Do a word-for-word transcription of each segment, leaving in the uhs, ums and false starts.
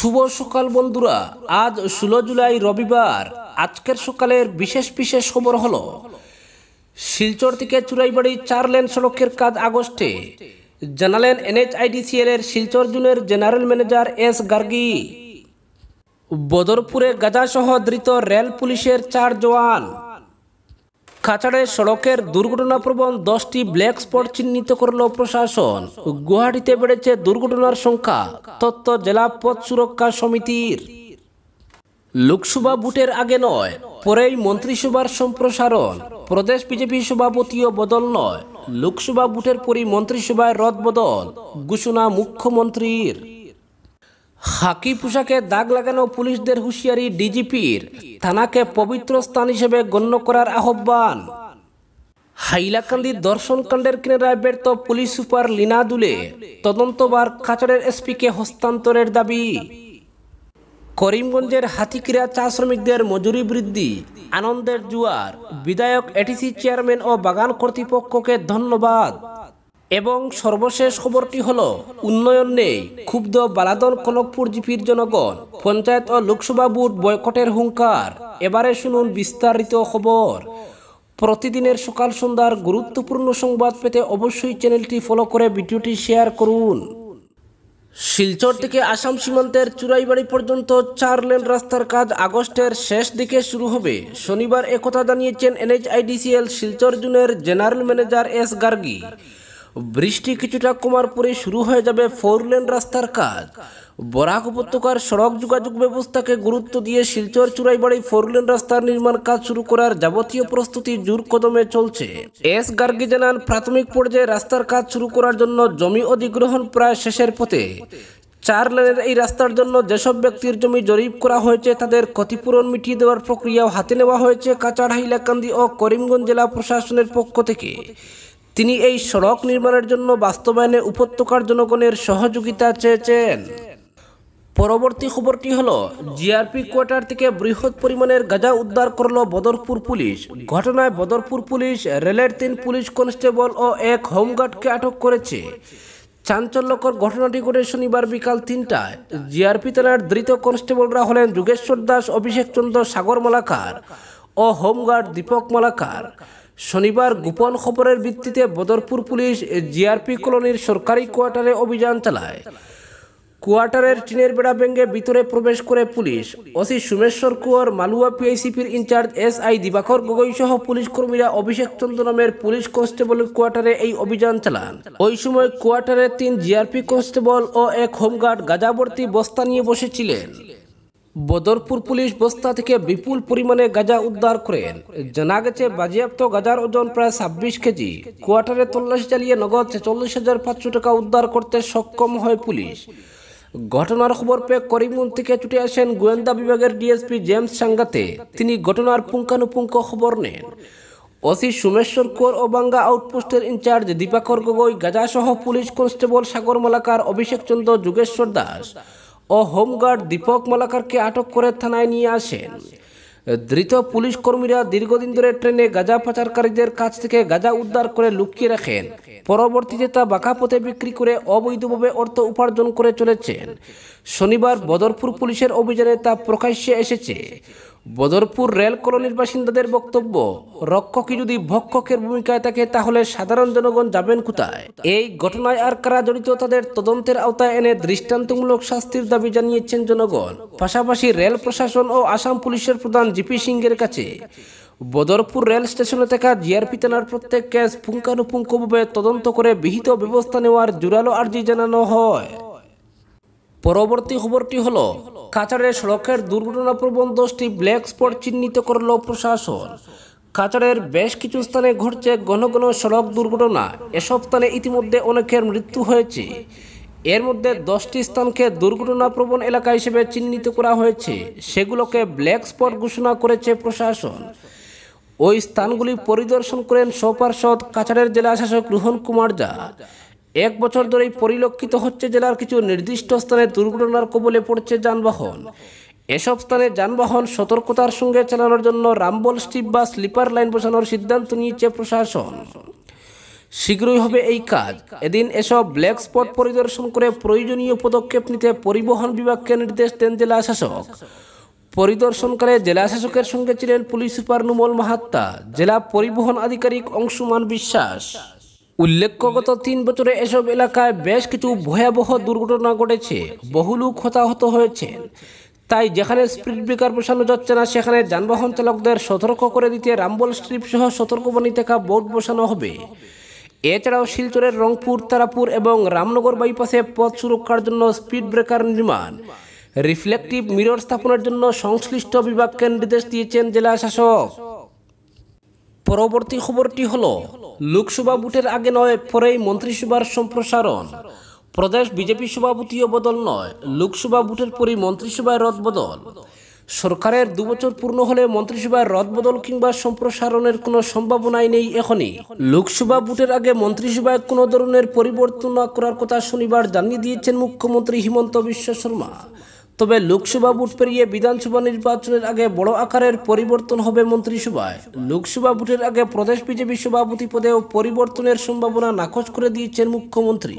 শুভ সকাল বন্ধুরা, আজ ষোলো জুলাই রবিবার। আজকের সকালের বিশেষ বিশেষ খবর হলো শিলচর থেকে চুরাইবাড়ি চার লেন সড়কের কাজ আগস্টে, জানালেন এনএইচআইডিসিএল এর শিলচর জোনের জেনারেল ম্যানেজার এস গার্গী। বদরপুরে গাঁজাসহ ধৃত রেল পুলিশের চার জওয়ান। কাছাড়ে সড়কের দুর্ঘটনাপ্রবণ দশটি ব্ল্যাক স্পট চিহ্নিত করল প্রশাসন। গুয়াহাটিতে বেড়েছে দুর্ঘটনার সংখ্যা, তথ্য জেলা পথ সুরক্ষা সমিতির। লোকসভা ভোটের আগে নয়, পরেই মন্ত্রিসভার সম্প্রসারণ। প্রদেশ বিজেপি সভাপতিও বদল নয়, লোকসভা ভোটের পরই মন্ত্রিসভায় রদবদল, ঘোষণা মুখ্যমন্ত্রীর। খাকি পোশাকে দাগ লাগানো পুলিশদের হুঁশিয়ারি ডিজিপির, থানাকে পবিত্র স্থান হিসেবে গণ্য করার আহ্বান। হাইলাকান্দি দর্শনকাণ্ডের কিনারায় ব্যর্থ পুলিশ সুপার লীনা দুলে, তদন্তভার কাছাড়ের এসপিকে হস্তান্তরের দাবি। করিমগঞ্জের হাতিকিরা চা শ্রমিকদের মজুরি বৃদ্ধি, আনন্দের জোয়ার। বিধায়ক এটিসি চেয়ারম্যান ও বাগান কর্তৃপক্ষকে ধন্যবাদ। এবং সর্বশেষ খবরটি হলো উন্নয়ন নেই, ক্ষুব্ধ বালাদন কনকপুর জিপির জনগণ। পঞ্চায়েত ও লোকসভা ভোট বয়কটের হুঙ্কার। এবারে শুনুন বিস্তারিত খবর। প্রতিদিনের সকাল সন্ধ্যার গুরুত্বপূর্ণ সংবাদ পেতে অবশ্যই চ্যানেলটি ফলো করে ভিডিওটি শেয়ার করুন। শিলচর থেকে আসাম সীমান্তের চুরাইবাড়ি পর্যন্ত চার লেন রাস্তার কাজ আগস্টের শেষ দিকে শুরু হবে। শনিবার একথা জানিয়েছেন এনএইচআইডিসিএল শিলচর জোনের জেনারেল ম্যানেজার এস গার্গী। বৃষ্টি কিছুটা কমার পরে শুরু হয়ে যাবে ফোর লেন রাস্তার কাজ। বরাক উপত্যকার সড়ক যোগাযোগ ব্যবস্থাকে গুরুত্ব দিয়ে শিলচর চুরাইবাড়ি ফোর লেন রাস্তার নির্মাণ কাজ শুরু করার যাবতীয় প্রস্তুতি জোর কদমে চলছে। এস গার্গী জানান, প্রাথমিক পর্যায়ে রাস্তার কাজ শুরু করার জন্য জমি অধিগ্রহণ প্রায় শেষের পথে। চার লেনের এই রাস্তার জন্য যেসব ব্যক্তির জমি জরিপ করা হয়েছে তাদের ক্ষতিপূরণ মিটিয়ে দেওয়ার প্রক্রিয়াও হাতে নেওয়া হয়েছে কাছাড়, হাইলাকান্দি ও করিমগঞ্জ জেলা প্রশাসনের পক্ষ থেকে। তিনি এই সড়ক নির্মাণের জন্য বাস্তবায়নে উপত্যকার জনগণের সহযোগিতা চেয়েছেন। পরবর্তী খবরটি হলো জিআরপি কোয়ার্টার থেকে বৃহৎ পরিমাণের গাঁজা উদ্ধার করল বদরপুর পুলিশ। ঘটনায় বদরপুর পুলিশ রেলের তিন পুলিশ কনস্টেবল ও এক হোমগার্ডকে আটক করেছে। চাঞ্চল্যকর ঘটনাটি ঘটে শনিবার বিকাল তিনটায়। জিআরপি থানার ধৃত কনস্টেবলরা হলেন যোগেশ্বর দাস, অভিষেক চন্দ্র, সাগর মালাকার ও হোমগার্ড দীপক মালাকার। শনিবার গোপন খবরের ভিত্তিতে বদরপুর পুলিশ জিআরপি কলোনির সরকারি কোয়ার্টারে অভিযান চালায়। কোয়ার্টারের টিনের বেড়া ভেঙে ভিতরে প্রবেশ করে পুলিশ। ওসি সুমেশ্বর কুয়ার, মালুয়া পিআইসিপির incharge S I Dibakar Gogoi সহ পুলিশ কর্মীরা অভিষেক চন্দ্র নামের পুলিশ কনস্টেবলের কোয়ার্টারে এই অভিযান চালান। ওই সময় কোয়ার্টারের তিন জিআরপি কনস্টেবল ও এক হোমগার্ড গাঁজাভর্তি বস্তা নিয়ে বসেছিলেন। বদরপুর পুলিশ বস্তা থেকে বিপুল পরিমাণে গাঁজা উদ্ধার করেন। জানা গেছে বাজেয়াপ্ত গাঁজার ওজন প্রায় ছাব্বিশ কেজি। কোয়ার্টারে তল্লাশি চালিয়ে নগদ ছেচল্লিশ হাজার পাঁচশো টাকা উদ্ধার করতে সক্ষম হয় পুলিশ। ঘটনার খবর পেয়ে করিমগঞ্জ থেকে ছুটে আসেন গোয়েন্দা বিভাগের ডিএসপি জেমস সাঙ্গাতে। তিনি ঘটনার পুঙ্খানুপুঙ্খ খবর নেন। ওসি সুমেশ্বর কোর ও বাঙ্গা আউটপোস্টের ইনচার্জ দীপাকর গগৈ, গাঁজাসহ পুলিশ কনস্টেবল সাগর মালাকার, অভিষেক চন্দ্র, যোগেশ্বর দাস ও হোমগার্ড দীপক মালাকারকে আটক করে থানায় নিয়ে আসেন। ধৃত পুলিশ কর্মীরা দীর্ঘদিন ধরে ট্রেনে গাঁজা পাচারকারীদের কাছ থেকে গাঁজা উদ্ধার করে লুকিয়ে রাখেন। পরবর্তীতে তা বাঁকা পথে বিক্রি করে অবৈধভাবে অর্থ উপার্জন করে চলেছেন। শনিবার বদরপুর পুলিশের অভিযানে তা প্রকাশ্যে এসেছে। বদরপুর রেল কলোনির বাসিন্দাদের বক্তব্য, রক্ষকই যদি ভক্ষকের ভূমিকায় থাকে তাহলে সাধারণ জনগণ যাবেন কোথায়? এই ঘটনায় আর কারা জড়িত তাদের তদন্তের আওতায় এনে দৃষ্টান্তমূলক শাস্তির দাবি জানিয়েছেন জনগণ। পাশাপাশি রেল প্রশাসন ও আসাম পুলিশের প্রধান জিপি সিংয়ের কাছে বদরপুর রেল স্টেশনে থাকা জিআরপি থানার প্রত্যেক কেস পুঙ্খানুপুঙ্খভাবে তদন্ত করে বিহিত ব্যবস্থা নেওয়ার জোরালো আর্জি জানানো হয়। পরবর্তী খবরটি হলো কাছাড়ের সড়কের দুর্ঘটনাপ্রবণ দশটি ব্ল্যাক স্পট চিহ্নিত করল প্রশাসন। কাছাড়ের বেশ কিছু স্থানে ঘটছে ঘন ঘন সড়ক দুর্ঘটনা। এসব স্থানে ইতিমধ্যে অনেকের মৃত্যু হয়েছে। এর মধ্যে দশটি স্থানকে দুর্ঘটনাপ্রবণ এলাকা হিসেবে চিহ্নিত করা হয়েছে। সেগুলোকে ব্ল্যাক স্পট ঘোষণা করেছে প্রশাসন। ওই স্থানগুলি পরিদর্শন করেন স্বপার্ষদ কাছাড়ের জেলা শাসক রোহন কুমার ঝা। এক বছর ধরেই পরিলক্ষিত হচ্ছে জেলার কিছু নির্দিষ্ট স্থানে দুর্ঘটনার কবলে পড়ছে যানবাহন। এসব স্থানে যানবাহন সতর্কতার সঙ্গে চালানোর জন্য রামবল স্ট্রিপ বা স্লিপার লাইন বসানোর সিদ্ধান্ত নিয়েছে প্রশাসন। শীঘ্রই হবে এই কাজ। এদিন এসব ব্ল্যাক স্পট পরিদর্শন করে প্রয়োজনীয় পদক্ষেপ নিতে পরিবহন বিভাগকে নির্দেশ দেন জেলা শাসক। পরিদর্শনকালে জেলা শাসকের সঙ্গে ছিলেন পুলিশ সুপার নুমল মাহাত্তা, জেলা পরিবহন আধিকারিক অংশুমান বিশ্বাস। উল্লেখ্য, গত তিন বছরে এসব এলাকায় বেশ কিছু ভয়াবহ দুর্ঘটনা ঘটেছে, বহু লোক হতাহত হয়েছেন। তাই যেখানে স্পিড ব্রেকার বসানো যাচ্ছে না সেখানে যানবাহন চালকদের সতর্ক করে দিতে রামবল স্ট্রিপ সহ সতর্কবাণী থাকা বোর্ড বসানো হবে। এছাড়াও শিলচরের রংপুর, তারাপুর এবং রামনগর বাইপাসে পথ সুরক্ষার জন্য স্পিড ব্রেকার নির্মাণ, রিফ্লেকটিভ মিরর স্থাপনের জন্য সংশ্লিষ্ট বিভাগকে নির্দেশ দিয়েছেন জেলা শাসক। পরবর্তী খবরটি হল, লোকসভা ভোটের আগে নয় পরেই মন্ত্রিসভার সম্প্রসারণ। প্রদেশ বিজেপি সভাপতিও বদল নয়, লোকসভা ভোটের পরই মন্ত্রিসভায় রদবদল। সরকারের দুবছর পূর্ণ হলে মন্ত্রিসভায় রদবদল কিংবা সম্প্রসারণের কোনো সম্ভাবনাই নেই এখনই। লোকসভা ভোটের আগে মন্ত্রিসভায় কোনো ধরনের পরিবর্তন না করার কথা শনিবার জানিয়ে দিয়েছেন মুখ্যমন্ত্রী হিমন্ত বিশ্ব শর্মা। তবে লোকসভা ভোট পেরিয়ে বিধানসভা নির্বাচনের আগে বড় আকারের পরিবর্তন হবে মন্ত্রিসভায়। লোকসভা ভোটের আগে প্রদেশ বিজেপি সভাপতি পদেও পরিবর্তনের সম্ভাবনা নাকচ করে দিয়েছেন মুখ্যমন্ত্রী।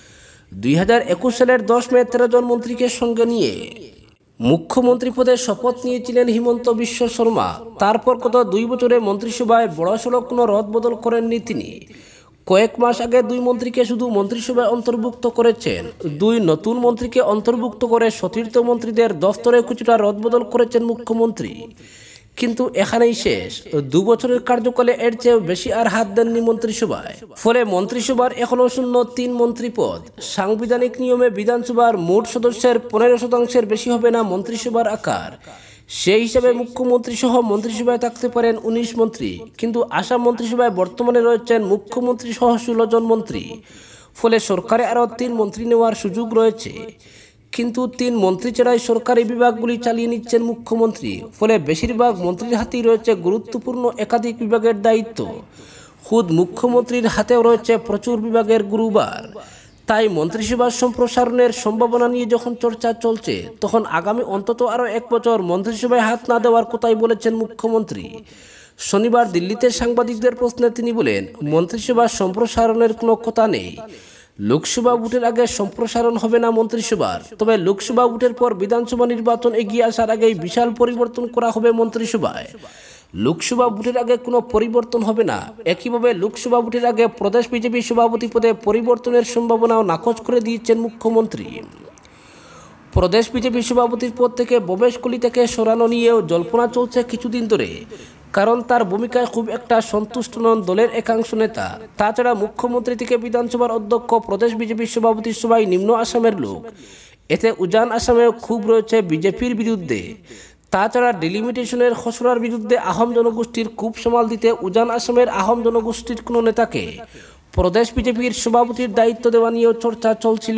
দুই হাজার একুশ সালের দশ মে তেরো জন মন্ত্রীকে সঙ্গে নিয়ে মুখ্যমন্ত্রী পদে শপথ নিয়েছিলেন হিমন্ত বিশ্ব শর্মা। তারপর গত দুই বছরে মন্ত্রিসভায় বড়সড় কোনো রদবদল করেননি তিনি। কয়েক মাস আগে দুই মন্ত্রীকে শুধু মন্ত্রিসভায় অন্তর্ভুক্ত করেছেন, দুই নতুন মন্ত্রীকে অন্তর্ভুক্ত করে সতীর্থ মন্ত্রীদের দফতরে কিছুটা রদবদল করেছেন মুখ্যমন্ত্রী। কিন্তু এখানেই শেষ। দু বছরের কার্যকালে এর চেয়েও বেশি আর হাত দেননি মন্ত্রিসভায়। ফলে মন্ত্রিসভার এখনও শূন্য তিন মন্ত্রী পদ। সাংবিধানিক নিয়মে বিধানসভার মোট সদস্যের পনেরো শতাংশের বেশি হবে না মন্ত্রিসভার আকার। সেই হিসাবে মুখ্যমন্ত্রী সহ মন্ত্রিসভায় থাকতে পারেন উনিশ মন্ত্রী, কিন্তু আসাম মন্ত্রিসভায় বর্তমানে রয়েছেন মুখ্যমন্ত্রী সহ ষোলো জন মন্ত্রী। ফলে সরকারে আরও তিন মন্ত্রী নেওয়ার সুযোগ রয়েছে। কিন্তু তিন মন্ত্রী ছাড়াই সরকারি বিভাগগুলি চালিয়ে নিচ্ছেন মুখ্যমন্ত্রী। ফলে বেশিরভাগ মন্ত্রীর হাতেই রয়েছে গুরুত্বপূর্ণ একাধিক বিভাগের দায়িত্ব। খুদ মুখ্যমন্ত্রীর হাতেও রয়েছে প্রচুর বিভাগের গুরুবার। তাই মন্ত্রিসভার সম্প্রসারণের সম্ভাবনা নিয়ে যখন চর্চা চলছে, তখন আগামী অন্তত আরও এক বছর মন্ত্রিসভায় হাত না দেওয়ার কথাই বলেছেন মুখ্যমন্ত্রী। শনিবার দিল্লিতে সাংবাদিকদের প্রশ্নে তিনি বলেন, মন্ত্রিসভার সম্প্রসারণের কোনো কথা নেই। লোকসভা ভোটের আগে সম্প্রসারণ হবে না মন্ত্রিসভার, তবে লোকসভা ভোটের পর বিধানসভা নির্বাচন এগিয়ে আসার আগেই বিশাল পরিবর্তন করা হবে মন্ত্রিসভায়। লোকসভা ভোটের আগে কোনো পরিবর্তন হবে না। একইভাবে লোকসভা ভোটের আগে প্রদেশ বিজেপি সভাপতি পদে পরিবর্তনের সম্ভাবনাও নাকচ করে দিয়েছেন মুখ্যমন্ত্রী। প্রদেশ বিজেপি সভাপতির পদ থেকে ভবেশ কলিতাকে সরানো নিয়েও জল্পনা চলছে কিছুদিন ধরে, কারণ তার ভূমিকায় খুব একটা সন্তুষ্ট নন দলের একাংশ নেতা। তাছাড়া মুখ্যমন্ত্রী থেকে বিধানসভার অধ্যক্ষ প্রদেশ বিজেপি সভাপতির সবাই নিম্ন আসামের লোক। এতে উজান আসামেও ক্ষোভ রয়েছে বিজেপির বিরুদ্ধে। তাছাড়া ডিলিমিটেশনের খসড়ার বিরুদ্ধে আহোম জনগোষ্ঠীর ক্ষোভ সামাল দিতে উজান আসামের আহোম জনগোষ্ঠীর কোনো নেতাকে প্রদেশ বিজেপির সভাপতির দায়িত্ব দেওয়া নিয়েও চর্চা চলছিল।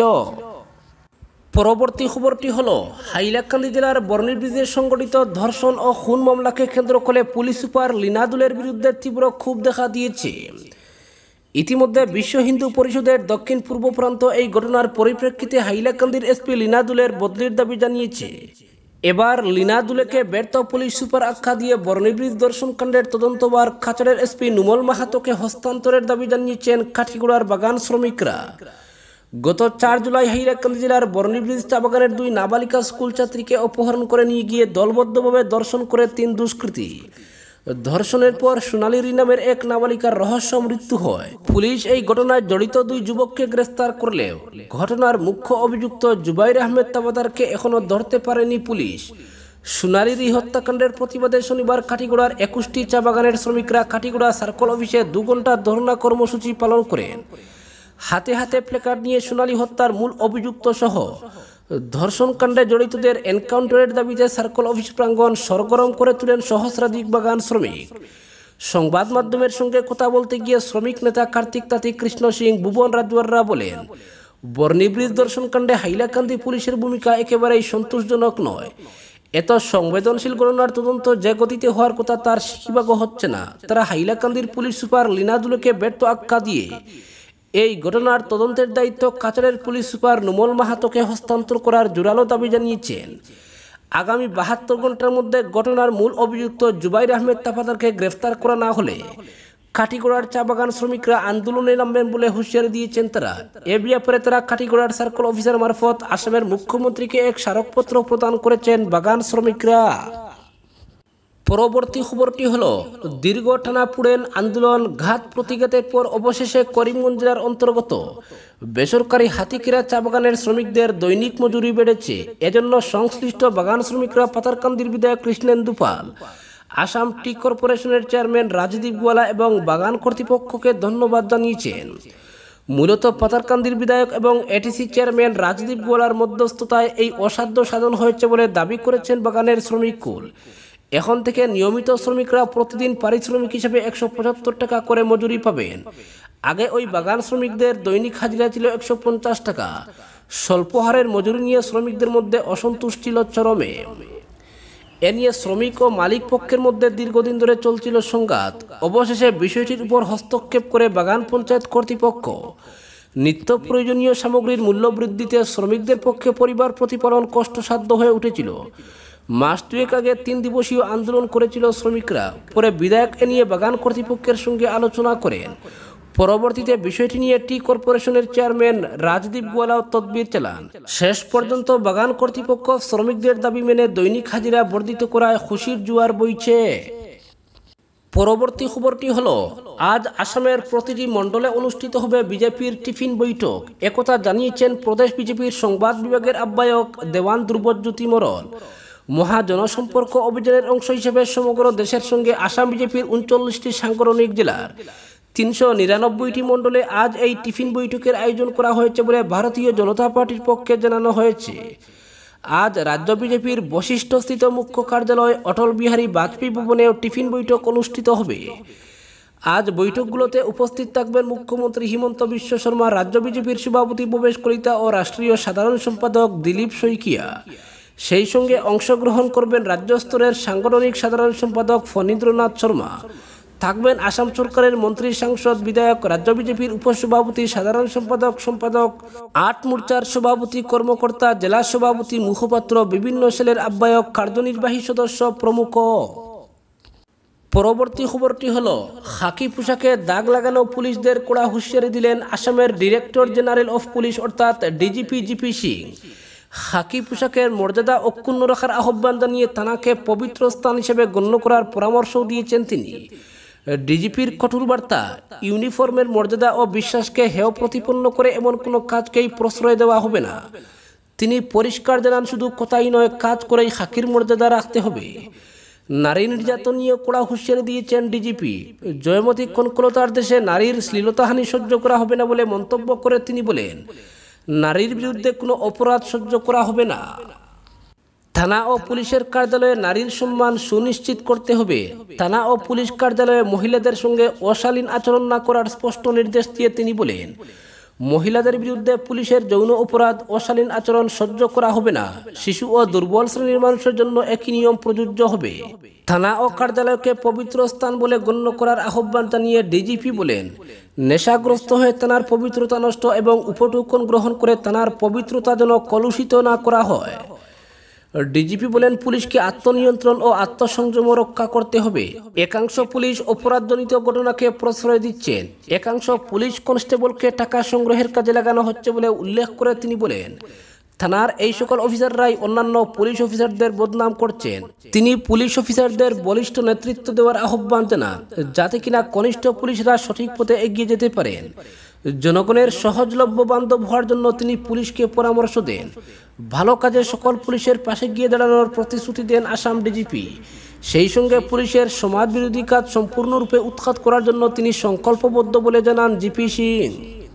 পরবর্তী খবরটি হল, হাইলাকান্দি জেলার বর্নি ব্রিজে সংঘটিত ধর্ষণ ও খুন মামলাকে কেন্দ্র করে পুলিশ সুপার লিনাদুলের বিরুদ্ধে তীব্র ক্ষোভ দেখা দিয়েছে। ইতিমধ্যে বিশ্ব হিন্দু পরিষদের দক্ষিণ পূর্ব প্রান্ত এই ঘটনার পরিপ্রেক্ষিতে হাইলাকান্দির এসপি লিনাদুলের বদলির দাবি জানিয়েছে। এবার লিনাদুলেকে ব্যর্থ পুলিশ সুপার আখ্যা দিয়ে বর্নি ব্রিজ ধর্ষণকাণ্ডের তদন্তভার খাচাড়ের এসপি নুমল মাহাতোকে হস্তান্তরের দাবি জানিয়েছেন কাঠিগড়ার বাগান শ্রমিকরা। গত চার জুলাই হাইলাকান্দি জেলার বর্নি ব্রিজ চা বাগানের দুই নাবালিকা স্কুল ছাত্রীকে অপহরণ করে নিয়ে গিয়ে দলবদ্ধভাবে ধর্ষণ করে তিন দুষ্কৃতী। ধর্ষণের পর সোনালী নামের এক নাবালিকার রহস্য মৃত্যু হয়। পুলিশ এই ঘটনায় জড়িত দুই যুবককে গ্রেফতার করলেও ঘটনার মুখ্য অভিযুক্ত জুবাইর আহমেদ তাবাদারকে এখনও ধরতে পারেনি পুলিশ। সোনালীর হত্যাকাণ্ডের প্রতিবাদে শনিবার কাঠিগড়ার একুশটি চা বাগানের শ্রমিকরা কাঠিগড়া সার্কল অফিসে দু ঘন্টা ধর্ণা কর্মসূচি পালন করেন। হাতে হাতে প্লেকার্ড নিয়ে সোনালী হত্যার মূল অভিযুক্ত সহ ধর্ষণকাণ্ডে জড়িতদের এনকাউন্টারের দাবিতে সার্কল অফিস প্রাঙ্গণ সরগরম করে তুলেন সহস্রাধিক বাগান শ্রমিক। সংবাদ মাধ্যমের সঙ্গে কথা বলতে গিয়ে শ্রমিক নেতা কার্তিক তাঁতি, কৃষ্ণ সিং, ভুবন রাজওয়াররা বলেন, বর্নি ব্রিজ ধর্ষণকাণ্ডে হাইলাকান্দি পুলিশের ভূমিকা একেবারেই সন্তোষজনক নয়। এত সংবেদনশীল ঘটনার তদন্ত যে গতিতে হওয়ার কথা তার সিকিভাগও হচ্ছে না। তারা হাইলাকান্দির পুলিশ সুপার লিনাদুলকে ব্যর্থ আখ্যা দিয়ে এই ঘটনার তদন্তের দায়িত্ব কাছাড়ের পুলিশ সুপার নুমল মাহাতোকে হস্তান্তর করার জোরালো দাবি জানিয়েছেন। আগামী বাহাত্তর ঘন্টার মধ্যে ঘটনার মূল অভিযুক্ত জুবাইর আহমেদ তাফাদারকে গ্রেফতার করা না হলে কাঠিগড়ার চা বাগান শ্রমিকরা আন্দোলনে নামবেন বলে হুঁশিয়ারি দিয়েছেন তারা। এ ব্যাপারে তারা কাঠিগড়ার সার্কেল অফিসার মারফত আসামের মুখ্যমন্ত্রীকে এক স্মারকপত্র প্রদান করেছেন বাগান শ্রমিকরা। পরবর্তী খবরটি হল, দীর্ঘ টানাপোড়েন আন্দোলন ঘাত প্রতিঘাতের পর অবশেষে করিমগঞ্জ জেলার অন্তর্গত বেসরকারি হাতিকেরা চা বাগানের শ্রমিকদের দৈনিক মজুরি বেড়েছে। এজন্য সংশ্লিষ্ট বাগান শ্রমিকরা পাতারকান্দির বিধায়ক কৃষ্ণেন্দু পাল, আসাম টি কর্পোরেশনের চেয়ারম্যান রাজদীপ গোয়ালা এবং বাগান কর্তৃপক্ষকে ধন্যবাদ জানিয়েছেন। মূলত পাতারকান্দির বিধায়ক এবং এটিসি চেয়ারম্যান রাজদীপ গোয়ালার মধ্যস্থতায় এই অসাধ্য সাধন হয়েছে বলে দাবি করেছেন বাগানের শ্রমিককুল। এখন থেকে নিয়মিত শ্রমিকরা প্রতিদিন পারিশ্রমিক হিসেবে একশো পঁচাত্তর টাকা করে মজুরি পাবেন। আগে ওই বাগান শ্রমিকদের দৈনিক হাজিরা ছিল একশো পঞ্চাশ টাকা। স্বল্প হারের মজুরি নিয়ে শ্রমিকদের মধ্যে অসন্তোষ ছিল চরমে। এ নিয়ে শ্রমিক ও মালিক পক্ষের মধ্যে দীর্ঘদিন ধরে চলছিল সংঘাত। অবশেষে বিষয়টির উপর হস্তক্ষেপ করে বাগান পঞ্চায়েত কর্তৃপক্ষ নিত্য প্রয়োজনীয় সামগ্রীর মূল্য বৃদ্ধিতে শ্রমিকদের পক্ষে পরিবার প্রতিপালন কষ্টসাধ্য হয়ে উঠেছিল। মাস দুয়েক আগে তিন দিবসীয় আন্দোলন করেছিল শ্রমিকরা। পরে বিধায়ক এ নিয়ে বাগান কর্তৃপক্ষের সঙ্গে আলোচনা করেন। পরবর্তীতে বিষয়টি নিয়ে টি কর্পোরেশনের চেয়ারম্যান রাজদীপ গোয়ালাও তদবির চালান। শেষ পর্যন্ত বাগান কর্তৃপক্ষ শ্রমিকদের দাবি মেনে দৈনিক হাজিরা বর্ধিত করায় খুশির জোয়ার বইছে। পরবর্তী খবরটি হল, আজ আসামের প্রতিটি মণ্ডলে অনুষ্ঠিত হবে বিজেপির টিফিন বৈঠক। একথা জানিয়েছেন প্রদেশ বিজেপির সংবাদ বিভাগের আহ্বায়ক দেওয়ান ধ্রুবজ্যোতি মরল। মহা জনসম্পর্ক অভিযানের অংশ হিসেবে সমগ্র দেশের সঙ্গে আসাম বিজেপির উনচল্লিশটি সাংগঠনিক জেলার তিনশো নিরানব্বইটি মণ্ডলে আজ এই টিফিন বৈঠকের আয়োজন করা হয়েছে বলে ভারতীয় জনতা পার্টির পক্ষে জানানো হয়েছে। আজ রাজ্য বিজেপির বশিষ্ঠস্থিত মুখ্য কার্যালয় অটল বিহারী বাজপেয়ী ভবনেও টিফিন বৈঠক অনুষ্ঠিত হবে। আজ বৈঠকগুলোতে উপস্থিত থাকবেন মুখ্যমন্ত্রী হিমন্ত বিশ্ব শর্মা, রাজ্য বিজেপির সভাপতি ভবেশ কলিতা ও রাষ্ট্রীয় সাধারণ সম্পাদক দিলীপ শইকিয়া। সেই সঙ্গে অংশগ্রহণ করবেন রাজ্য স্তরের সাংগঠনিক সাধারণ সম্পাদক ফণীন্দ্রনাথ শর্মা। থাকবেন আসাম সরকারের মন্ত্রী, সাংসদ, বিধায়ক, রাজ্য বিজেপির উপসভাপতি, সাধারণ সম্পাদক, সম্পাদক, আট মোর্চার সভাপতি, কর্মকর্তা, জেলা সভাপতি, মুখপাত্র, বিভিন্ন সেলের আহ্বায়ক, কার্যনির্বাহী সদস্য প্রমুখ। পরবর্তী খবরটি হল, খাকি পোশাকে দাগ লাগানো পুলিশদের কড়া হুঁশিয়ারি দিলেন আসামের ডিরেক্টর জেনারেল অফ পুলিশ অর্থাৎ ডিজিপি জিপি সিং। খাকি পোশাকের মর্যাদা অক্ষুণ্ণ রাখার আহ্বান জানিয়ে থানাকে পবিত্র স্থান হিসেবে গণ্য করার পরামর্শও দিয়েছেন তিনি। ডিজিপির কঠোর বার্তা, ইউনিফর্মের মর্যাদা ও বিশ্বাসকে হেয় প্রতিপন্ন করে এমন কোনো কাজকেই প্রশ্রয় দেওয়া হবে না। তিনি পরিষ্কার জানান, শুধু কথাই নয়, কাজ করেই খাকির মর্যাদা রাখতে হবে। নারী নির্যাতন নিয়ে কড়া হুঁশিয়ারি দিয়েছেন ডিজিপি। জয়মতী কনকলতার দেশে নারীর শ্লীলতাহানি সহ্য করা হবে না বলে মন্তব্য করে তিনি বলেন, নারীর বিরুদ্ধে কোনো অপরাধ সহ্য করা হবে না। থানা ও পুলিশের কার্যালয়ে নারীর সম্মান সুনিশ্চিত করতে হবে। থানা ও পুলিশ কার্যালয়ে মহিলাদের সঙ্গে অশালীন আচরণ না করার স্পষ্ট নির্দেশ দিয়ে তিনি বলেন, মহিলাদের বিরুদ্ধে পুলিশের যৌন অপরাধ, অশালীন আচরণ সহ্য করা হবে না। শিশু ও দুর্বল শ্রেণীর মানুষের জন্য একই নিয়ম প্রযোজ্য হবে। থানা ও কার্যালয়কে পবিত্র স্থান বলে গণ্য করার আহ্বান জানিয়ে ডিজিপি বলেন, নেশাগ্রস্ত হয়ে থানার পবিত্রতা নষ্ট এবং উপটোকন গ্রহণ করে থানার পবিত্রতা যেন কলুষিত না করা হয়। ডিজিপি বলেন, পুলিশকে আত্মনিয়ন্ত্রণ ও আত্মসংযম রক্ষা করতে হবে। একাংশ পুলিশ অপরাধজনিত ঘটনাকে প্রশ্রয় দিচ্ছেন। একাংশ পুলিশ কনস্টেবলকে টাকা সংগ্রহের কাজে লাগানো হচ্ছে বলে উল্লেখ করে তিনি বলেন, থানার এই সকল অফিসাররাই অন্যান্য পুলিশ অফিসারদের বদনাম করছেন। তিনি পুলিশ অফিসারদের বলিষ্ঠ নেতৃত্ব দেওয়ার আহ্বান জানান, যাতে কিনা কনিষ্ঠ পুলিশরা সঠিক পথে এগিয়ে যেতে পারেন। জনগণের সহজলভ্য বান্ধব হওয়ার জন্য তিনি পুলিশকে পরামর্শ দেন। ভালো কাজে সকল পুলিশের পাশে গিয়ে দাঁড়ানোর প্রতিশ্রুতি দেন আসাম ডিজিপি। সেই সঙ্গে পুলিশের সমাজ বিরোধী কাজ সম্পূর্ণরূপে উৎখাত করার জন্য তিনি সংকল্পবদ্ধ বলে জানান জিপি সিং।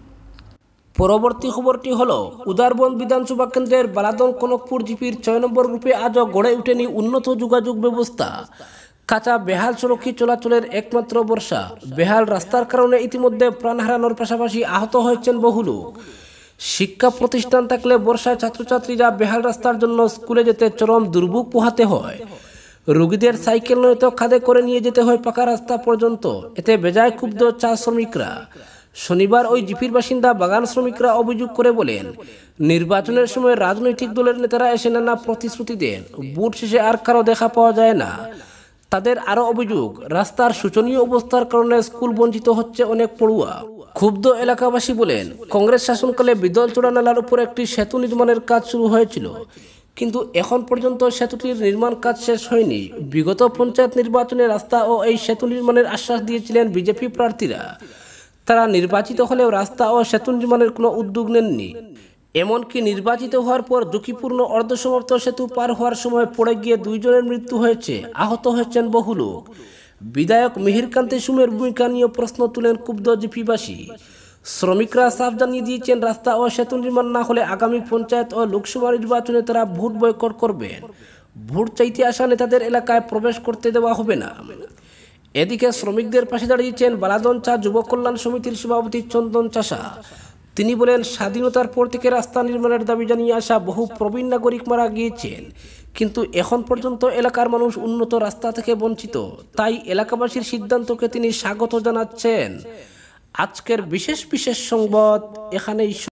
পরবর্তী খবরটি হল, উদারবন বিধানসভা কেন্দ্রের বালাদল কনকপুর জিপির ছয় নম্বর রূপে আজও গড়ে ওঠেনি উন্নত যোগাযোগ ব্যবস্থা। কাঁচা বেহাল সড়কি চলাচলের একমাত্র ভরসা। বেহাল রাস্তার কারণে ইতিমধ্যে প্রাণ হারানোর পাশাপাশি আহত হয়েছেন বহু লোক। শিক্ষা প্রতিষ্ঠান থাকলে বর্ষায় ছাত্রছাত্রীরা বেহাল রাস্তার জন্য স্কুলে যেতে চরম দুর্ভোগ পোহাতে হয়। রোগীদের সাইকেল নয়তো খাদে করে নিয়ে যেতে হয় পাকা রাস্তা পর্যন্ত। এতে বেজায় ক্ষুব্ধ চা শ্রমিকরা। শনিবার ওই জিপির বাসিন্দা বাগান শ্রমিকরা অভিযোগ করে বলেন, নির্বাচনের সময় রাজনৈতিক দলের নেতারা এসে নানা প্রতিশ্রুতি দেন, ভোট শেষে আর কারো দেখা পাওয়া যায় না। তাদের আরও অভিযোগ, রাস্তার শোচনীয় অবস্থার কারণে স্কুল বঞ্চিত হচ্ছে অনেক পড়ুয়া। ক্ষুব্ধ এলাকাবাসী বলেন, কংগ্রেস শাসনকালে বিদলচড়া নালার উপর একটি সেতু নির্মাণের কাজ শুরু হয়েছিল, কিন্তু এখন পর্যন্ত সেতুটির নির্মাণ কাজ শেষ হয়নি। বিগত পঞ্চায়েত নির্বাচনে রাস্তা ও এই সেতু নির্মাণের আশ্বাস দিয়েছিলেন বিজেপি প্রার্থীরা। তারা নির্বাচিত হলেও রাস্তা ও সেতু নির্মাণের কোনো উদ্যোগ নেননি। এমনকি নির্বাচিত হওয়ার পর ঝুঁকিপূর্ণ অর্ধসমাপ্ত সেতু পার হওয়ার সময় পড়ে গিয়ে দুইজনের মৃত্যু হয়েছে, আহত হয়েছেন বহু লোক। বিধায়ক মিহিরকান্তি সুমের ভূমিকা নিয়ে প্রশ্ন তুলেন ক্ষুব্ধ জিপিবাসী। শ্রমিকরা সাফ জানিয়ে দিয়েছেন, রাস্তা ও সেতু নির্মাণ না হলে আগামী পঞ্চায়েত ও লোকসভা নির্বাচনে তারা ভোট বয়কট করবেন। ভোট চাইতে আসা নেতাদের এলাকায় প্রবেশ করতে দেওয়া হবে না। এদিকে শ্রমিকদের পাশে দাঁড়িয়েছেন বালাদন চা যুব কল্যাণ সমিতির সভাপতি চন্দন চাষা। তিনি বলেন, স্বাধীনতার পর থেকে রাস্তা নির্মাণের দাবি জানিয়ে আসা বহু প্রবীণ নাগরিক মারা গিয়েছেন, কিন্তু এখন পর্যন্ত এলাকার মানুষ উন্নত রাস্তা থেকে বঞ্চিত। তাই এলাকাবাসীর সিদ্ধান্তকে তিনি স্বাগত জানাচ্ছেন। আজকের বিশেষ বিশেষ সংবাদ এখানেই।